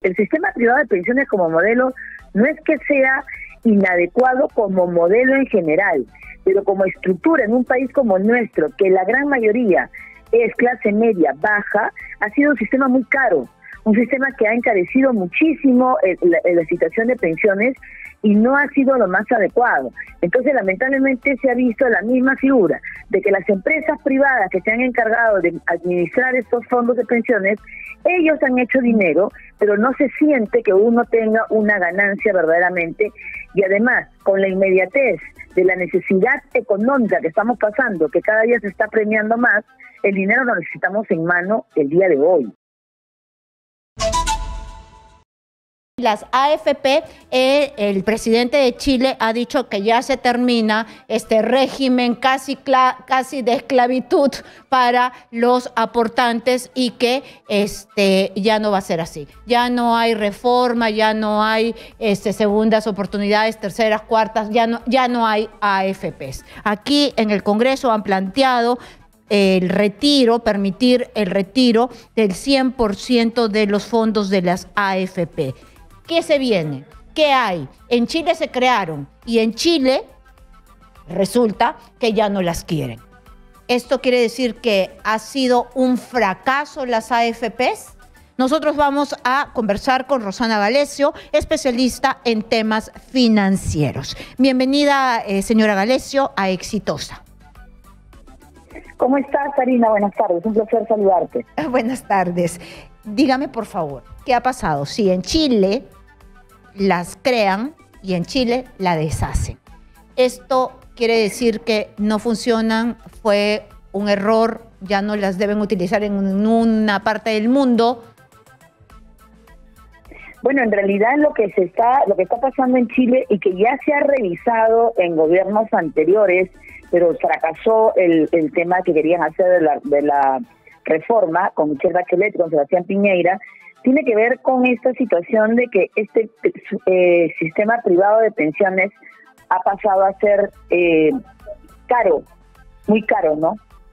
El sistema privado de pensiones como modelo no es que sea inadecuado como modelo en general, pero como estructura en un país como el nuestro, que la gran mayoría es clase media baja, ha sido un sistema muy caro, un sistema que ha encarecido muchísimo la situación de pensiones y no ha sido lo más adecuado. Entonces, lamentablemente se ha visto la misma figura de que las empresas privadas que se han encargado de administrar estos fondos de pensiones, ellos han hecho dinero, pero no se siente que uno tenga una ganancia verdaderamente, y además, con la inmediatez de la necesidad económica que estamos pasando, que cada día se está premiando más, el dinero lo necesitamos en mano el día de hoy. Las AFP, el presidente de Chile ha dicho que ya se termina este régimen casi de esclavitud para los aportantes y que ya no va a ser así. Ya no hay reforma, ya no hay segundas oportunidades, terceras, cuartas, ya no hay AFPs. Aquí en el Congreso han planteado permitir el retiro del 100% de los fondos de las AFP. ¿Qué se viene? ¿Qué hay? En Chile se crearon y en Chile resulta que ya no las quieren. ¿Esto quiere decir que ha sido un fracaso las AFPs? Nosotros vamos a conversar con Rosana Galecio, especialista en temas financieros. Bienvenida, señora Galecio, a Exitosa. ¿Cómo estás, Karina? Buenas tardes, un placer saludarte. Buenas tardes. Dígame, por favor, ¿qué ha pasado? Si en Chile las crean y en Chile la deshacen. ¿Esto quiere decir que no funcionan? ¿Fue un error? ¿Ya no las deben utilizar en una parte del mundo? Bueno, en realidad lo que está pasando en Chile y que ya se ha revisado en gobiernos anteriores, pero fracasó el tema que querían hacer de la reforma con Michelle Bachelet y con Sebastián Piñera, tiene que ver con esta situación de que este sistema privado de pensiones ha pasado a ser caro, muy caro, ¿no?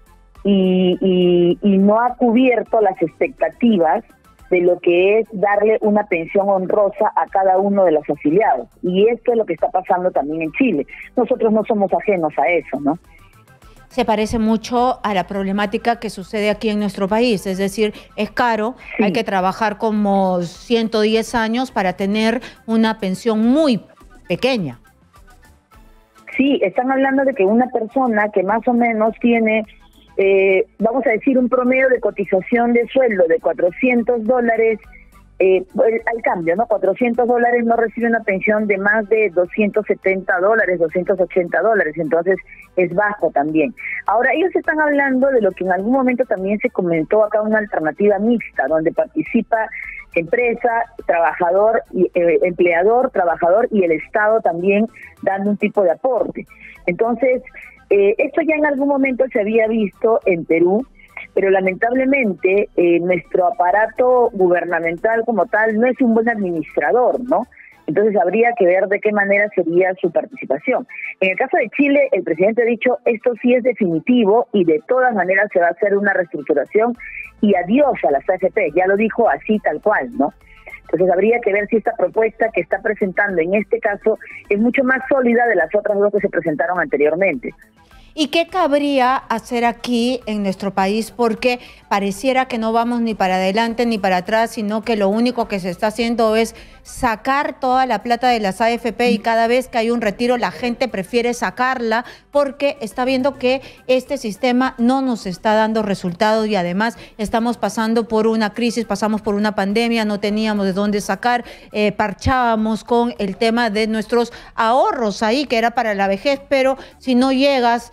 Y no ha cubierto las expectativas de lo que es darle una pensión honrosa a cada uno de los afiliados. Y esto es lo que está pasando también en Chile. Nosotros no somos ajenos a eso, ¿no? Se parece mucho a la problemática que sucede aquí en nuestro país, es decir, es caro, sí. Hay que trabajar como 110 años para tener una pensión muy pequeña. Sí, están hablando de que una persona que más o menos tiene, vamos a decir, un promedio de cotización de sueldo de $400, al cambio, ¿no? $400 no recibe una pensión de más de $270, $280, entonces es bajo también. Ahora, ellos están hablando de lo que en algún momento también se comentó acá, una alternativa mixta, donde participa empresa, trabajador, empleador, trabajador y el Estado también dando un tipo de aporte. Entonces, esto ya en algún momento se había visto en Perú, pero lamentablemente nuestro aparato gubernamental como tal no es un buen administrador, ¿no? Entonces habría que ver de qué manera sería su participación. En el caso de Chile, el presidente ha dicho, esto sí es definitivo y de todas maneras se va a hacer una reestructuración y adiós a las AFP, ya lo dijo así tal cual, ¿no? Entonces habría que ver si esta propuesta que está presentando en este caso es mucho más sólida de las otras dos que se presentaron anteriormente. ¿Y qué cabría hacer aquí en nuestro país? Porque pareciera que no vamos ni para adelante ni para atrás, sino que lo único que se está haciendo es sacar toda la plata de las AFP y cada vez que hay un retiro la gente prefiere sacarla porque está viendo que este sistema no nos está dando resultados y además estamos pasando por una crisis, pasamos por una pandemia, no teníamos de dónde sacar, parchábamos con el tema de nuestros ahorros ahí, que era para la vejez, pero si no llegas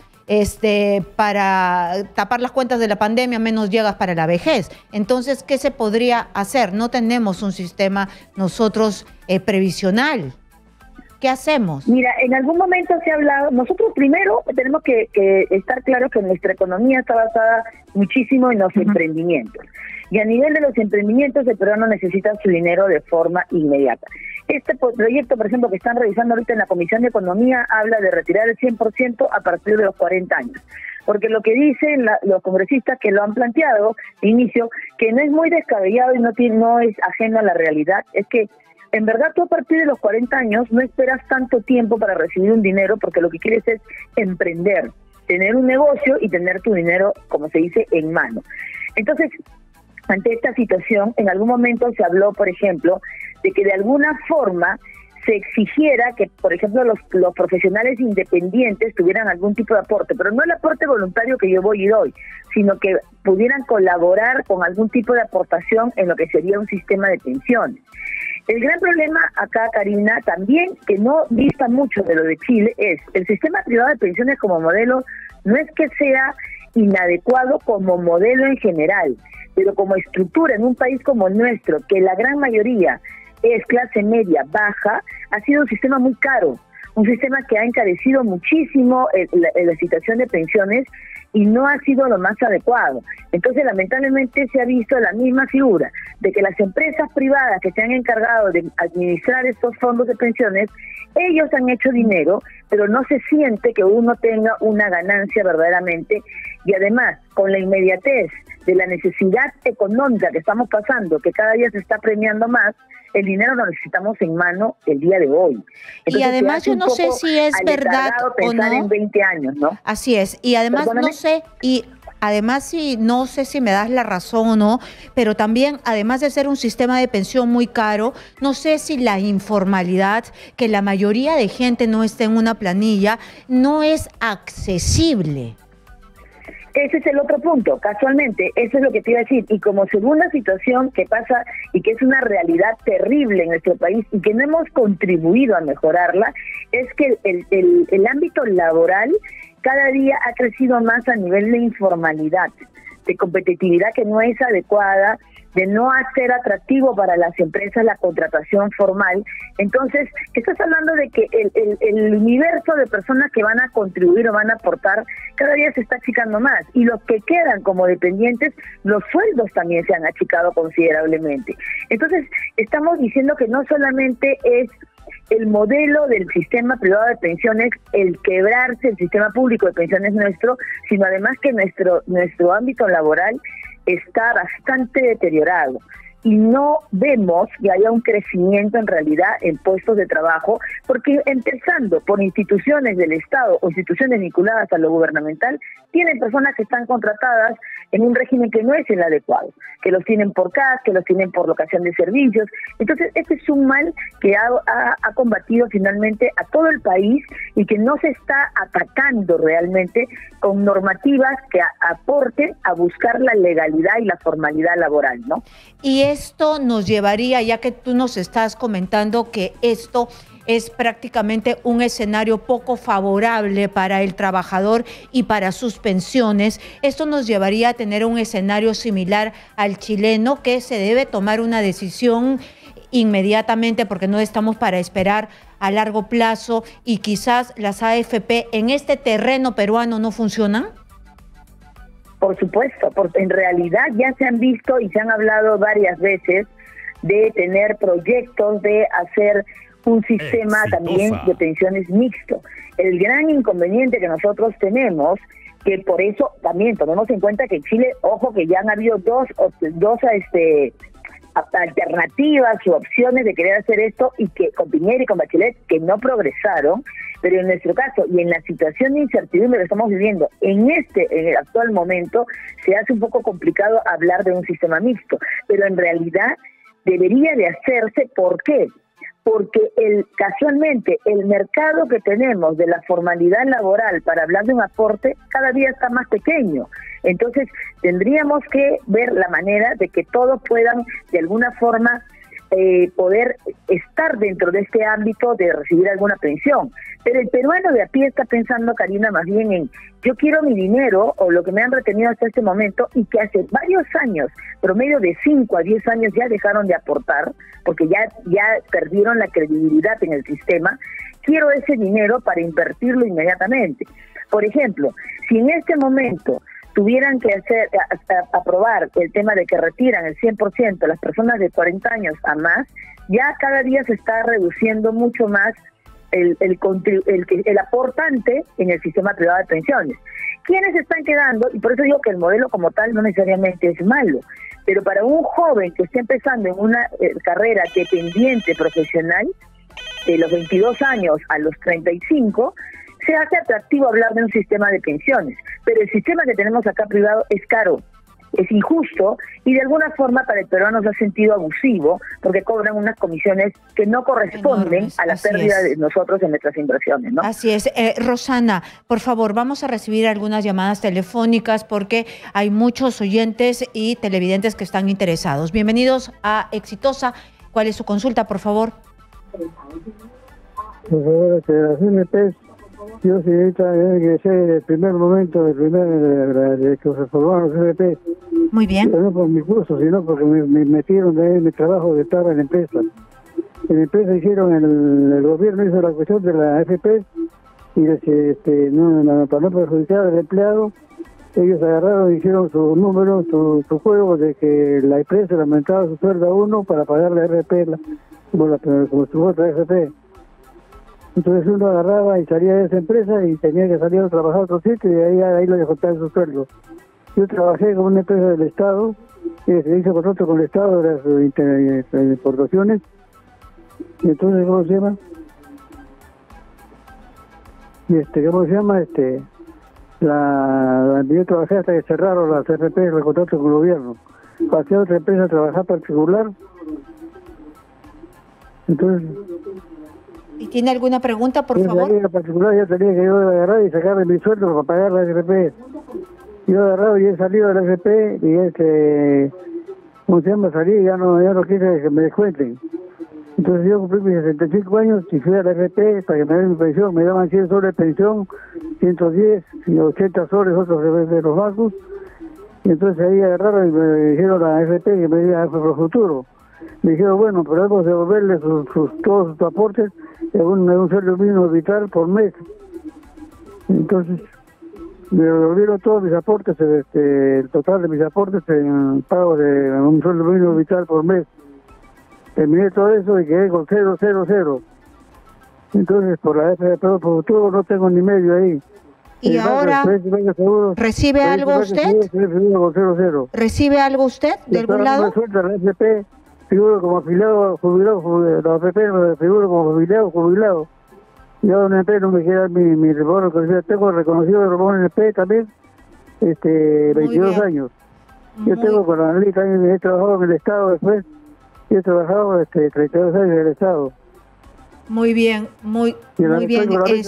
para tapar las cuentas de la pandemia, menos llegas para la vejez. Entonces, ¿qué se podría hacer? No tenemos un sistema nosotros previsional. ¿Qué hacemos? Mira, en algún momento se ha hablado, nosotros primero tenemos que estar claros que nuestra economía está basada muchísimo en los emprendimientos. Y a nivel de los emprendimientos, el peruano necesita su dinero de forma inmediata. Este proyecto, por ejemplo, que están revisando ahorita en la Comisión de Economía, habla de retirar el 100% a partir de los 40 años. porque lo que dicen los congresistas que lo han planteado de inicio, que no es muy descabellado y no es ajeno a la realidad, es que en verdad tú a partir de los 40 años no esperas tanto tiempo para recibir un dinero, porque lo que quieres es emprender, tener un negocio y tener tu dinero, como se dice, en mano. Entonces, ante esta situación, en algún momento se habló, por ejemplo, de que de alguna forma se exigiera que, por ejemplo, los profesionales independientes tuvieran algún tipo de aporte, pero no el aporte voluntario que yo voy y doy, sino que pudieran colaborar con algún tipo de aportación en lo que sería un sistema de pensiones. El gran problema acá, Karina, también que no dista mucho de lo de Chile, es el sistema privado de pensiones como modelo. No es que sea inadecuado como modelo en general, pero como estructura en un país como el nuestro, que la gran mayoría es clase media baja, ha sido un sistema muy caro, un sistema que ha encarecido muchísimo la situación de pensiones y no ha sido lo más adecuado. Entonces, lamentablemente se ha visto la misma figura de que las empresas privadas que se han encargado de administrar estos fondos de pensiones, ellos han hecho dinero, pero no se siente que uno tenga una ganancia verdaderamente, y además, con la inmediatez de la necesidad económica que estamos pasando, que cada día se está premiando más, el dinero lo necesitamos en mano el día de hoy. Entonces, y además yo no sé si es verdad o no. En 20 años, ¿no? Así es. Y además no sé, y además sí, no sé si me das la razón o no, pero también, además de ser un sistema de pensión muy caro, no sé si la informalidad, que la mayoría de gente no está en una planilla, no es accesible. Ese es el otro punto, casualmente, eso es lo que te iba a decir, y como según la situación que pasa y que es una realidad terrible en nuestro país y que no hemos contribuido a mejorarla, es que el ámbito laboral cada día ha crecido más a nivel de informalidad, de competitividad que no es adecuada, de no hacer atractivo para las empresas la contratación formal. Entonces, estás hablando de que el universo de personas que van a contribuir o van a aportar cada día se está achicando más, y los que quedan como dependientes, los sueldos también se han achicado considerablemente. Entonces, estamos diciendo que no solamente es el modelo del sistema privado de pensiones el quebrarse el sistema público de pensiones nuestro, sino además que nuestro ámbito laboral está bastante deteriorado y no vemos que haya un crecimiento en realidad en puestos de trabajo, porque empezando por instituciones del Estado o instituciones vinculadas a lo gubernamental, tienen personas que están contratadas en un régimen que no es el adecuado, que los tienen por CAS, que los tienen por locación de servicios. Entonces, este es un mal que ha combatido finalmente a todo el país y que no se está atacando realmente con normativas que aporten a buscar la legalidad y la formalidad laboral, ¿no? Y esto nos llevaría, ya que tú nos estás comentando que esto es prácticamente un escenario poco favorable para el trabajador y para sus pensiones, esto nos llevaría a tener un escenario similar al chileno, que se debe tomar una decisión inmediatamente porque no estamos para esperar a largo plazo, y quizás las AFP en este terreno peruano no funcionan. Por supuesto, porque en realidad ya se han visto y se han hablado varias veces de tener proyectos de hacer un sistema también de pensiones mixto. El gran inconveniente que nosotros tenemos, que por eso también tomemos en cuenta que en Chile, ojo, que ya han habido dos alternativas u opciones de querer hacer esto, y que con Piñera y con Bachelet que no progresaron, pero en nuestro caso y en la situación de incertidumbre que estamos viviendo en el actual momento, se hace un poco complicado hablar de un sistema mixto, pero en realidad debería de hacerse. ¿Por qué? Porque casualmente el mercado que tenemos de la formalidad laboral para hablar de un aporte cada día está más pequeño. Entonces tendríamos que ver la manera de que todos puedan de alguna forma poder estar dentro de este ámbito de recibir alguna pensión. Pero el peruano de a pie está pensando, Karina, más bien en: yo quiero mi dinero o lo que me han retenido hasta este momento, y que hace varios años, promedio de 5 a 10 años, ya dejaron de aportar porque ya perdieron la credibilidad en el sistema. Quiero ese dinero para invertirlo inmediatamente. Por ejemplo, si en este momento tuvieran que aprobar el tema de que retiran el 100% las personas de 40 años a más, ya cada día se está reduciendo mucho más el aportante en el sistema privado de pensiones. ¿Quiénes están quedando? Y por eso digo que el modelo como tal no necesariamente es malo, pero para un joven que está empezando en una carrera dependiente profesional, de los 22 años a los 35, se hace atractivo hablar de un sistema de pensiones, pero el sistema que tenemos acá privado es caro, es injusto y de alguna forma para el peruano se ha sentido abusivo porque cobran unas comisiones que no corresponden enormes, a la pérdida de nosotros en nuestras inversiones, ¿no? Así es. Rosana, por favor, vamos a recibir algunas llamadas telefónicas porque hay muchos oyentes y televidentes que están interesados. Bienvenidos a Exitosa. ¿Cuál es su consulta, por favor? Por favor, las CNPs, yo señorita, que sé el primer momento, de que se formaron los CNPs. Muy bien. No por mi curso, sino porque me metieron en mi trabajo de estar en la empresa. En la empresa hicieron, el gobierno hizo la cuestión de la FP y para no perjudicar al empleado, ellos agarraron y hicieron su número, su juego de que la empresa le aumentaba su sueldo a uno para pagar la RP, como su otra FP. Entonces uno agarraba y salía de esa empresa y tenía que salir a trabajar a otro sitio y ahí lo descontaban su sueldo. Yo trabajé con una empresa del Estado, que se hizo contrato con el Estado de las importaciones, y entonces, ¿cómo se llama? Yo trabajé hasta que cerraron las RP, el contrato con el gobierno. Pasé a otra empresa a trabajar particular. Entonces... ¿Y tiene alguna pregunta, por favor? En particular yo tenía que agarrar y sacarle mi sueldo para pagar la FP. Yo agarrado y he salido de la FP y ¿cómo se llama? Salí y ya no quise que me descuenten. Entonces yo cumplí mis 65 años y fui a la FP para que me den mi pensión. Me daban 100 soles de pensión, 110 y 80 soles otros de los bancos. Y entonces ahí agarraron y me dijeron a la FP que me diera por futuro. Me dijeron, bueno, pero vamos a devolverle todos sus aportes en un sueldo mínimo vital por mes. Entonces, me devolvieron todos mis aportes, el total de mis aportes en pago de un sueldo mínimo vital por mes. Terminé todo eso y quedé con 0. Entonces, por la FP por futuro no tengo ni medio ahí. ¿Y ahora recibe algo usted? ¿Recibe algo usted de algún lado? La FP, figuro como afiliado, jubilado, la FP figuro como jubilado. Y ahora en el P no me queda mi rebordo, tengo reconocido de Ramón en el P también, 22 años. Yo tengo con la analista, he trabajado en el Estado después, y he trabajado 32 años en el Estado. Muy bien, muy bien.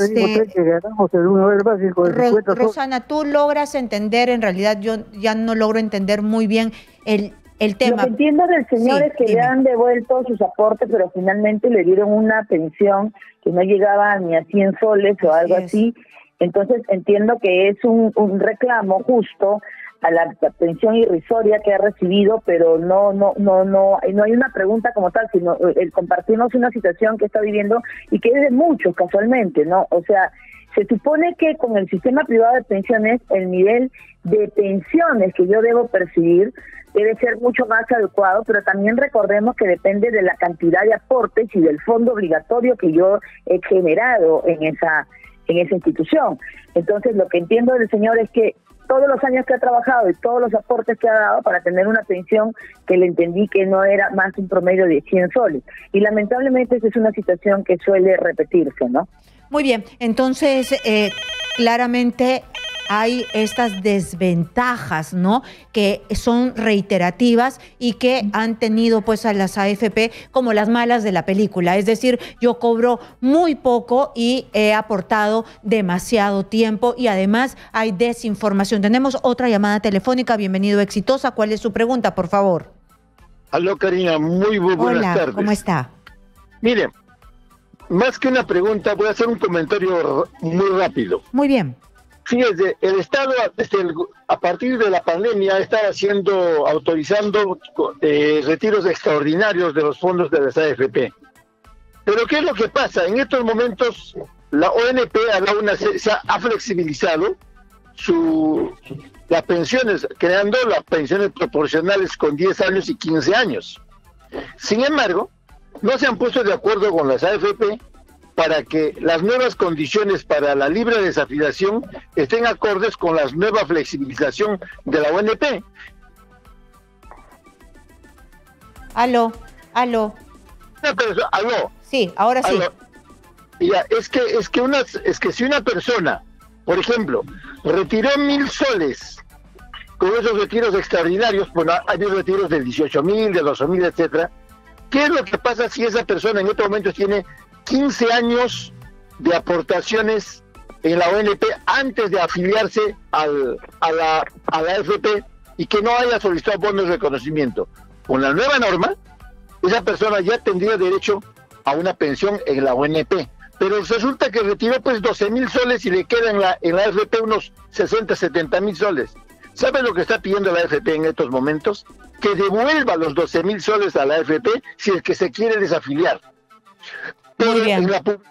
Rosana, tú logras entender, en realidad yo ya no logro entender muy bien el tema. Lo que entiendo del señor es que le han devuelto sus aportes, pero finalmente le dieron una pensión que no llegaba ni a 100 soles o algo así. Entonces entiendo que es un reclamo justo a la pensión irrisoria que ha recibido, pero no hay una pregunta como tal, sino el compartirnos una situación que está viviendo y que es de muchos casualmente, ¿no? O sea, se supone que con el sistema privado de pensiones el nivel de pensiones que yo debo percibir debe ser mucho más adecuado, pero también recordemos que depende de la cantidad de aportes y del fondo obligatorio que yo he generado en esa institución. Entonces, lo que entiendo del señor es que todos los años que ha trabajado y todos los aportes que ha dado para tener una pensión que le entendí que no era más un promedio de 100 soles. Y lamentablemente esa es una situación que suele repetirse, ¿no? Muy bien, entonces claramente hay estas desventajas, ¿no?, que son reiterativas y que han tenido pues a las AFP como las malas de la película. Es decir, yo cobro muy poco y he aportado demasiado tiempo y además hay desinformación. Tenemos otra llamada telefónica. Bienvenido, Exitosa. ¿Cuál es su pregunta, por favor? Aló, Karina. Muy buenas tardes. ¿Cómo está? Mire, más que una pregunta, voy a hacer un comentario muy rápido. Muy bien. Fíjese, el Estado a partir de la pandemia estaba autorizando retiros extraordinarios de los fondos de las AFP. Pero ¿qué es lo que pasa? En estos momentos la ONP ha flexibilizado las pensiones, creando las pensiones proporcionales con 10 años y 15 años. Sin embargo, no se han puesto de acuerdo con las AFP para que las nuevas condiciones para la libre desafiliación estén acordes con la nueva flexibilización de la ONP. Aló. Aló. Sí, ahora sí. Aló. Ya, es que si una persona, por ejemplo, retiró 1.000 soles con esos retiros extraordinarios, bueno, hay retiros de 18.000, de 12.000, etcétera. ¿Qué es lo que pasa si esa persona en estos momentos tiene 15 años de aportaciones en la ONP antes de afiliarse a la AFP y que no haya solicitado bonos de reconocimiento? Con la nueva norma, esa persona ya tendría derecho a una pensión en la ONP. Pero resulta que retiró pues 12.000 soles y le queda en la AFP unos 60, 70.000 soles. ¿Sabe lo que está pidiendo la AFP en estos momentos? Que devuelva los 12.000 soles a la AFP si es que se quiere desafiliar. Muy bien.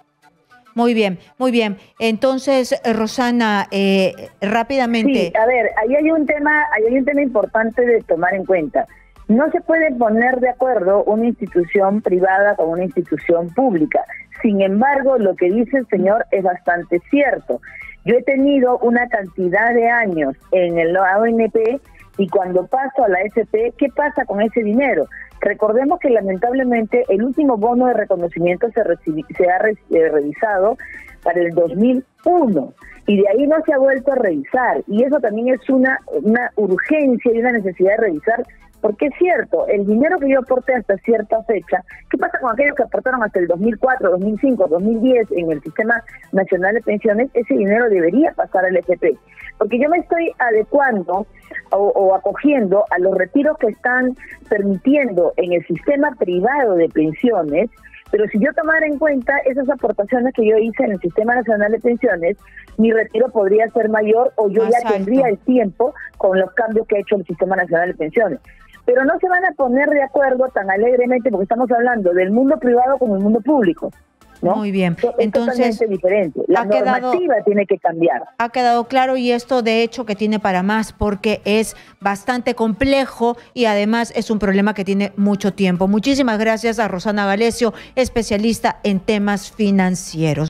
Muy bien. Entonces, Rosana, rápidamente. Sí, a ver, ahí hay un tema importante de tomar en cuenta. No se puede poner de acuerdo una institución privada con una institución pública. Sin embargo, lo que dice el señor es bastante cierto. Yo he tenido una cantidad de años en la ONP y cuando paso a la AFP, ¿qué pasa con ese dinero? Recordemos que lamentablemente el último bono de reconocimiento se ha revisado para el 2001 y de ahí no se ha vuelto a revisar, y eso también es una urgencia y una necesidad de revisar, porque es cierto, el dinero que yo aporté hasta cierta fecha, ¿qué pasa con aquellos que aportaron hasta el 2004, 2005, 2010 en el Sistema Nacional de Pensiones? Ese dinero debería pasar al FP, porque yo me estoy adecuando o acogiendo a los retiros que están permitiendo en el sistema privado de pensiones. Pero si yo tomara en cuenta esas aportaciones que yo hice en el Sistema Nacional de Pensiones, mi retiro podría ser mayor o yo ya tendría el tiempo con los cambios que ha hecho el Sistema Nacional de Pensiones. Pero no se van a poner de acuerdo tan alegremente porque estamos hablando del mundo privado como el mundo público, ¿no? Muy bien. Es totalmente diferente. La normativa tiene que cambiar. Ha quedado claro, y esto de hecho que tiene para más porque es bastante complejo y además es un problema que tiene mucho tiempo. Muchísimas gracias a Rosana Galecio, especialista en temas financieros.